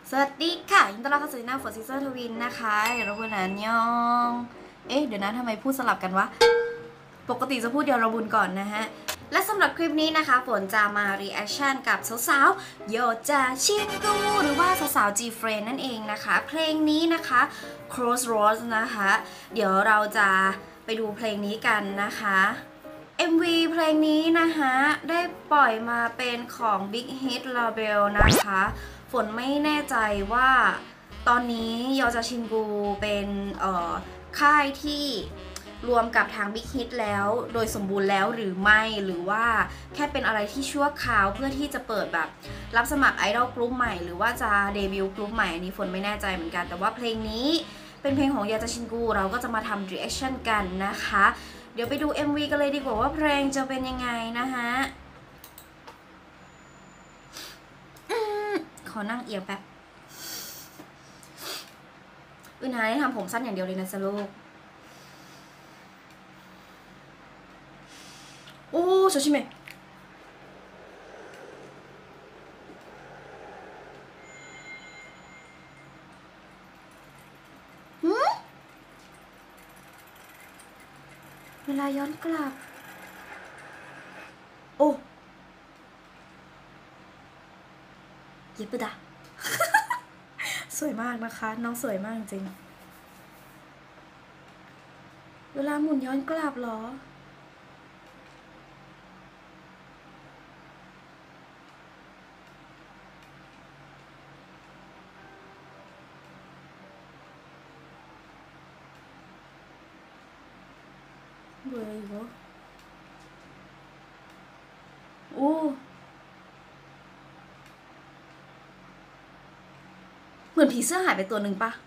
สวัสดีค่ะยินดีต้อนรับเข้าสู่หน้าฝนซิสเตอร์ทวินนะคะเดี๋ยวเราบุญนันยองเดี๋ยวนะทำไมพูดสลับกันวะปกติจะพูดเดียวเราบุญก่อนนะฮะและสำหรับคลิปนี้นะคะฝนจะมารีแอคชั่นกับสาวๆโยจาชินกูหรือว่าสาวๆ G-Friend นั่นเองนะคะเพลงนี้นะคะ Crossroads นะคะเดี๋ยวเราจะไปดูเพลงนี้กันนะคะ MV เพลงนี้นะคะได้ปล่อยมาเป็นของ Big Hit Label นะคะฝนไม่แน่ใจว่าตอนนี้ยอจาชินกูเป็นค่ายที่รวมกับทาง Big Hit แล้วโดยสมบูรณ์แล้วหรือไม่หรือว่าแค่เป็นอะไรที่ชั่วคราวเพื่อที่จะเปิดแบบรับสมัครไอดอลกลุ่มใหม่หรือว่าจะเดบิวต์กลุ่มใหม่อันนี้ฝนไม่แน่ใจเหมือนกันแต่ว่าเพลงนี้เป็นเพลงของยอจาชินกูเราก็จะมาทำ reaction กันนะคะเดี๋ยวไปดู MV กันเลยดีกว่าว่าเพลงจะเป็นยังไงนะคะขอนั่งเอียงแป๊บอึนหาได้ทำผมสั้นอย่างเดียวเลยนะจ๊ะลูกโอ้조심해เวลาย้อนกลับโอ้เย็บปะดะ สวยมากนะคะน้องสวยมากจริงเวลาหมุนย้อนกลับเหรอเบื่ออีกเหรอโอ้เหมือนผีเสื้อหายไปตัวหนึ่งปะ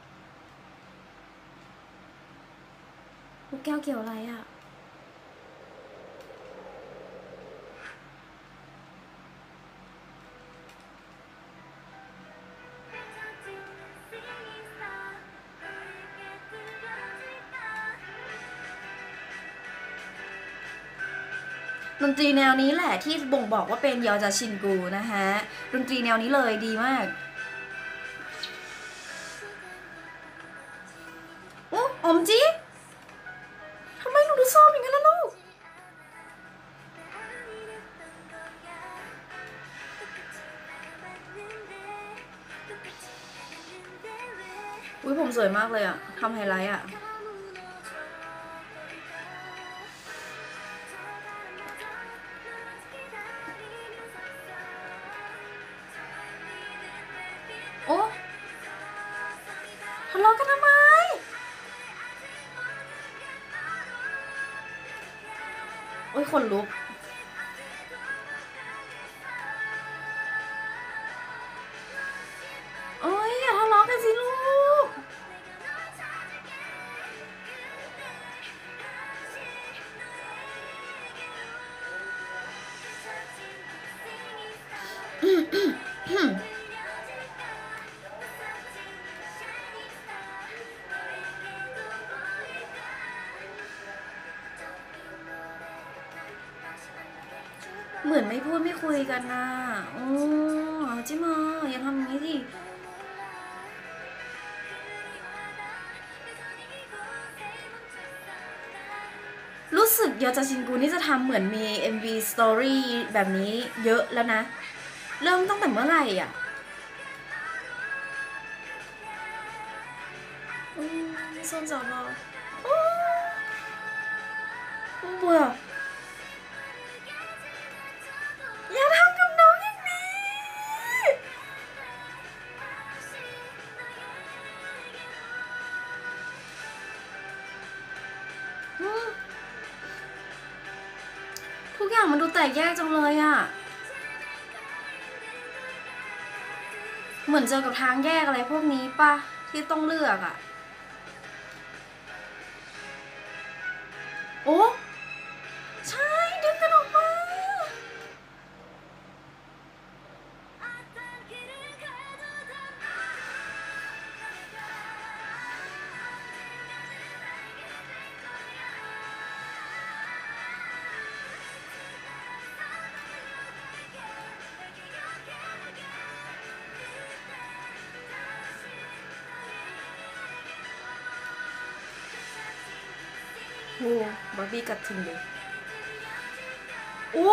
ลูกแก้วเกี่ยวอะไรอะดนตรีแนวนี้แหละที่บ่งบอกว่าเป็นยอจาชินกูนะคะดนตรีแนวนี้เลยดีมากโอ้อมจีทำไมหนูดูซอมอย่างนั้นล่ะลูกอุ้ยผมสวยมากเลยอะทำไฮไลท์อะโอ้ทะเลาะกันทำไมโอ้ยขนลุกโอ้ยอย่าทะเลาะกันสิลูกเหมือนไม่พูดไม่คุยกันนะโอ้จิมาอย่าทำอย่างนี้สิรู้สึกยอจาชินกูนี่จะทำเหมือนมี MV Story แบบนี้เยอะแล้วนะ เริ่มตั้งแต่เมื่อไหร่อ่ะส้นสอบโอ้เบื่ออย่าทำกับน้องอย่างนี้ทุกอย่างมันดูแตกแยกจังเลยอ่ะเหมือนเจอกับทางแยกอะไรพวกนี้ป่ะที่ต้องเลือกอ่ะโอ้ใช่ดึงกันออกมาโอ้บาร์บี้กัดทิ้งเลยโอ้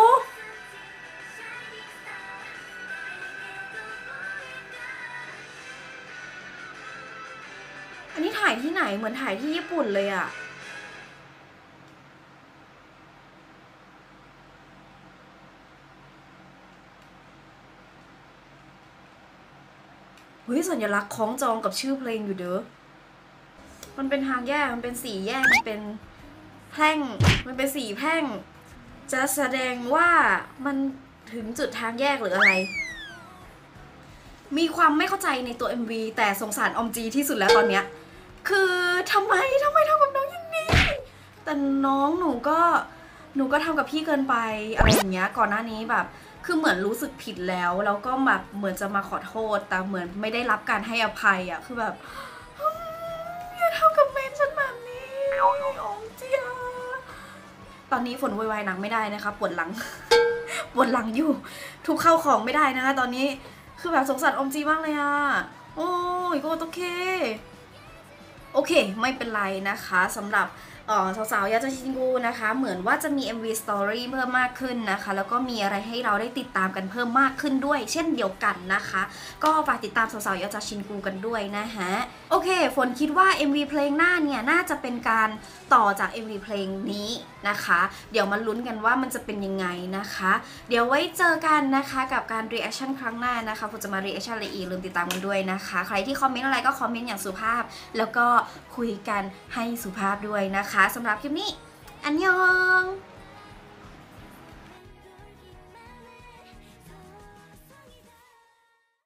อันนี้ถ่ายที่ไหนเหมือนถ่ายที่ญี่ปุ่นเลยอะเฮ้ยสัญลักษณ์คล้องจองกับชื่อเพลงอยู่เด้อมันเป็นทางแยกมันเป็นสี่แยกมันเป็นแพร่งมันเป็นสี่แพร่งจะแสดงว่ามันถึงจุดทางแยกหรืออะไรมีความไม่เข้าใจในตัว MV แต่สงสารออมจีที่สุดแล้วตอนเนี้ยคือทำไมทำกับน้องอย่างนี้แต่น้องหนูก็ทำกับพี่เกินไปอะไรอย่างเงี้ยก่อนหน้านี้แบบคือเหมือนรู้สึกผิดแล้วก็แบบเหมือนจะมาขอโทษแต่เหมือนไม่ได้รับการให้อภัยอ่ะคือแบบอย่าทำกับเมนฉันแบบนี้ออมจีตอนนี้ฝนวายหนักไม่ได้นะคะปวดหลัง ปวดหลังอยู่ทุกเข้าของไม่ได้นะคะตอนนี้คือแบบสงสารอมจีมากเลยอ่ะโอ้ยก็โอเคไม่เป็นไรนะคะสำหรับสาวๆยาจาชินกูนะคะเหมือนว่าจะมี MV Story เพิ่มมากขึ้นนะคะแล้วก็มีอะไรให้เราได้ติดตามกันเพิ่มมากขึ้นด้วยเช่นเดียวกันนะคะก็ฝากติดตามสาวๆยาจาชินกูกันด้วยนะฮะโอเคฝนคิดว่า MV เพลงหน้าเนี่ยน่าจะเป็นการต่อจาก MV เพลงนี้นะคะเดี๋ยวมาลุ้นกันว่ามันจะเป็นยังไงนะคะเดี๋ยวไว้เจอกันนะคะกับการ reaction ครั้งหน้านะคะฝนจะมา reaction อะไรอีกลืมติดตามกันด้วยนะคะใครที่คอมเมนต์อะไรก็คอมเมนต์อย่างสุภาพแล้วก็คุยกันให้สุภาพด้วยนะคะสำหรับคลิปนี้อันยอง